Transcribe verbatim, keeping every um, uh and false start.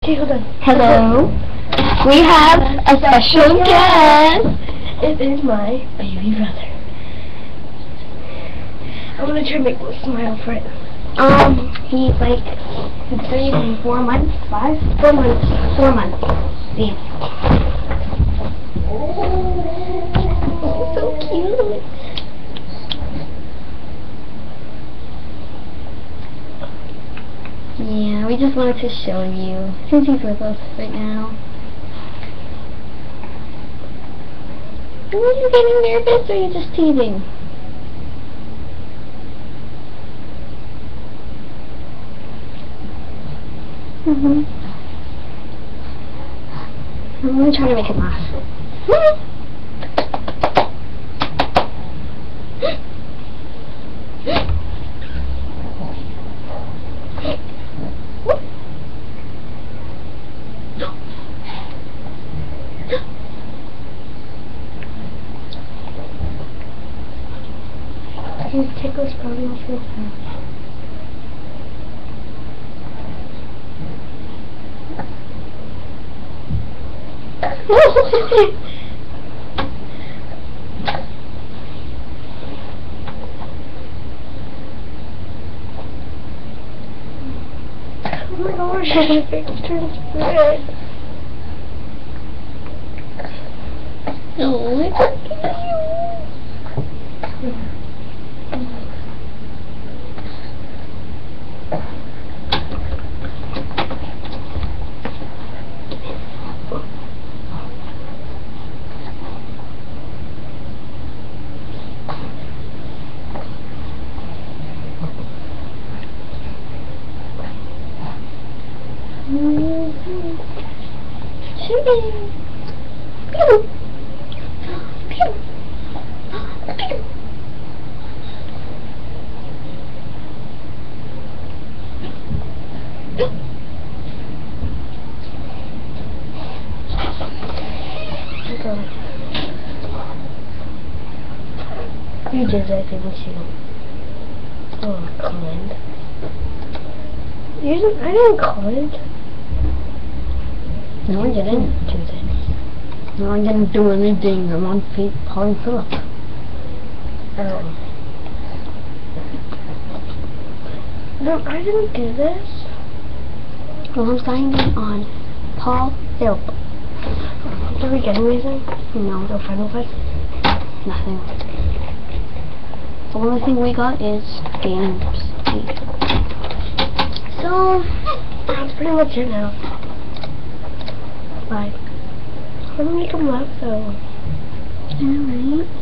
Okay, hold on. Hello. We have a special guest. It is my baby brother. I'm gonna try to make him smile for it. Um, he's like three, four months, five, four months, four months. See. Oh, so cute. Yeah, we just wanted to show you since he's with us right now. Are you getting nervous or are you just teasing? Mm-hmm. I'm gonna try to make him laugh. His tickle's probably off his head. Oh my gosh, my face turns red. Oh, it's so cute. You did that, didn't you? Oh, Clint. You didn't, I didn't Clint. No, I didn't do this. No, I didn't do anything. I'm on Pete, Polly Phillip. Oh. No, I didn't do this. Well, I'm signing on Paul Phillip. Did we get anything? No, No final fight? nothing. The only thing we got is games. So, that's pretty much it now. Bye. I'm gonna make him laugh though. Alright.